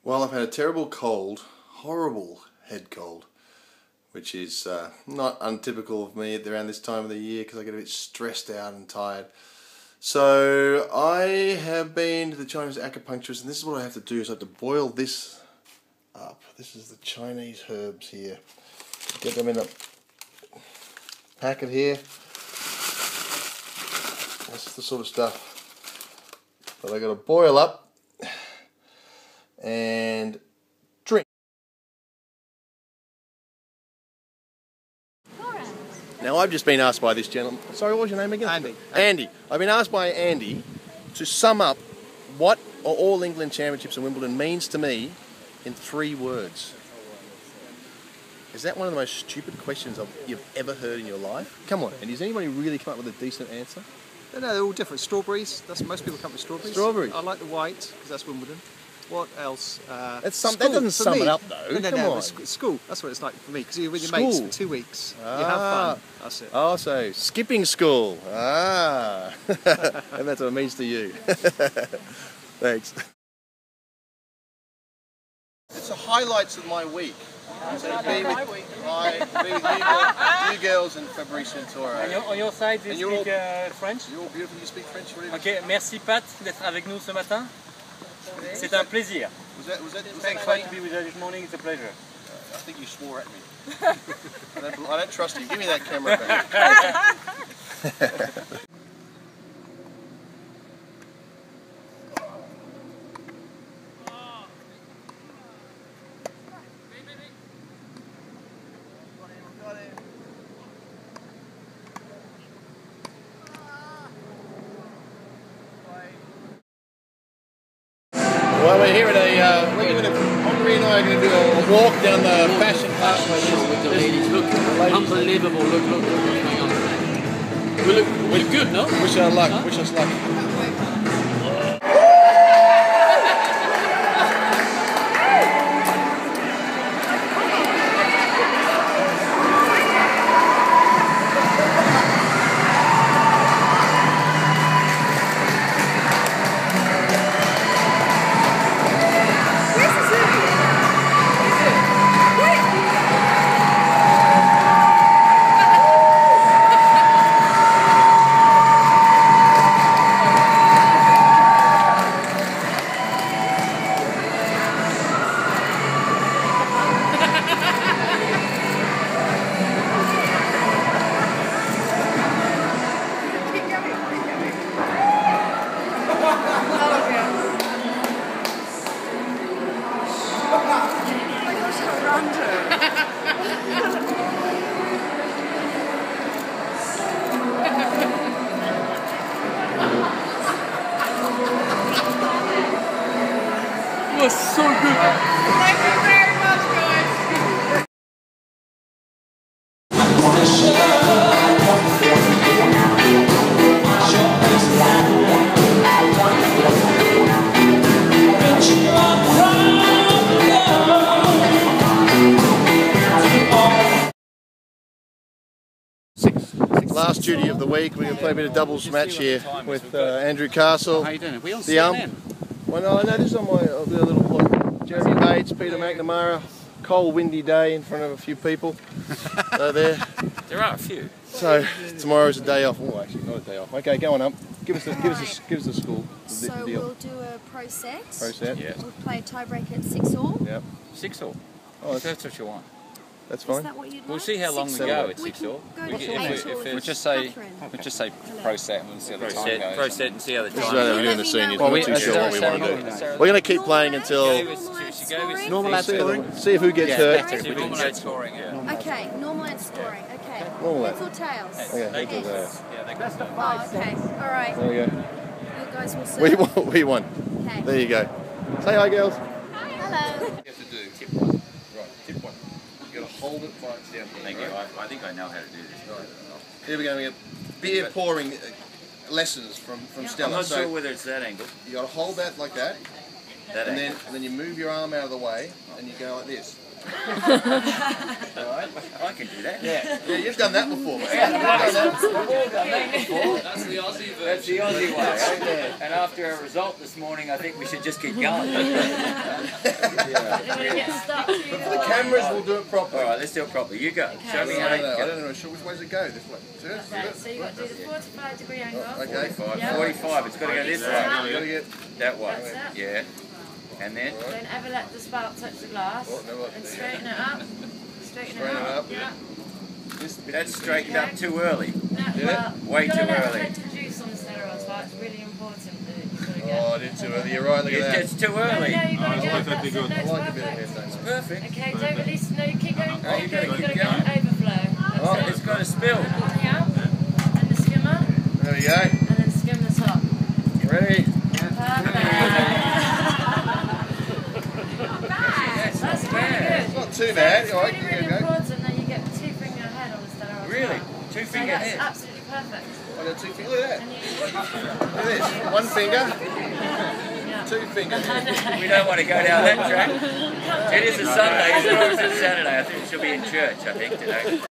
Well, I've had a terrible cold, horrible head cold, which is not untypical of me around this time of the year because I get a bit stressed out and tired. So I have been to the Chinese acupuncturist, and this is what I have to do, is I have to boil this up. This is the Chinese herbs here. Get them in a packet here. This is the sort of stuff that I got to boil up and drink. Now I've just been asked by this gentleman, sorry, what was your name again? Andy. Andy. I've been asked by Andy to sum up what All England Championships and Wimbledon means to me in 3 words. Is that one of the most stupid questions you've ever heard in your life? Come on, and does anybody really come up with a decent answer? No, they're all different. Strawberries, most people come with strawberries. Strawberries. I like the white, because that's Wimbledon. What else? That doesn't sum it up though. No, Come on. School, that's what it's like for me, because you're with your School. mates for 2 weeks. You have fun, that's it. Oh, so skipping school. Ah. And that's what it means to you. Thanks. It's the highlights of my week. So to be with you girls and Fabrice Santoro. On your side, you speak French? You're all beautiful, you speak French really well. Ok, merci Pat d'être avec nous ce matin. C'est un plaisir. Thanks to be with us this morning, it's a pleasure. I think you swore at me. I don't trust you. Give me that camera back. Well, we're here at Henri and I are going to do a walk down the fashion pathway with the ladies. Look, unbelievable. Look what's going on. We look good, no? Wish us luck. Huh? Wish us luck. It was so good. Thank you very much, guys. Last duty of the week, we're going to play a bit of doubles match here with Andrew Castle. How you doing? We all the Well, no, I know this is on my little blog. Jeremy Bates, Peter McNamara. Cold, windy day in front of a few people. There. There are a few. So tomorrow's a day off. Oh, actually, not a day off. Okay, go on up. Give us the score. So we'll do a pro set. Pro set. Yeah. We'll play a tiebreak at 6-all. Yep. 6-all. Oh, that's what you want. That's fine. Is that what you'd We'll like? see how long we 6-all? go at We 6-all. can go to If 8-all. we'll just say pro set and we'll see how the time goes. Pro set and see how the This is time what goes. we're doing the seniors. Well, We're not too sure what we want to do. We're going to keep playing until Normal ad scoring? see if who gets hurt. Normal ad scoring, yeah. Okay, normal ad scoring. Okay. Normal Heads ad. or tails? Okay, heads or Heads. tails. Oh, okay. All right. There you go. You guys will serve. We won. Okay. There you go. Say hi, girls. Hello. You have to do tip 1. Right, tip 1. You got to hold it while it's down here. Thank you. I think I know how to do this. Right. Here we go. We have beer pouring lessons from Stella. I'm not So sure whether it's that angle. you got to hold that like that, That and angle. then you move your arm out of the way, and you go like this. I can do that. Yeah, you've done that before. Mate. We've all done that before. That's the Aussie version. That's the Aussie way. And after a result this morning, I think we should just keep going. You're going to get stuck. But for the cameras, we'll do it properly. All right, let's do it properly. You go. Okay. Show me how I to don't go. know. Which way does it go? This way. Okay, so you've got to do the 45-degree angle. Okay. 45. Yeah. 45. It's got to go this way. You gotta get. That way. That's it. Yeah. And then? Don't ever let the spout touch the glass. And straighten it up. Straighten it up. Yeah. That's straightened up too early. No, well, Way you've too got to let early. the head produce on the steroids, right? It's really important that you've got to get. Oh, I did too early. You're right. Look at that. It's too No, early. you've got to get. That's it. No, I it's like a bit of perfect. head, don't Perfect. Okay, don't release. No, you keep going. Oh, Keep you've going. got to You've got to keep get an overflow. Oh, That's it's it. got to spill. Yeah. And the skimmer. There we go. And then skim the top. Ready? Perfect. That's really good. Not too So bad. it's All right, really, you really go. important that you get 2 finger head on the steroids. Really? Well. 2 So finger that's head. absolutely perfect. I got 2 fingers. Look at that. And you, Look at this. 1 finger. yeah. 2 fingers. We don't want to go down that track. It is a Sunday. It's not a Saturday. I think she'll be in church, I think, today.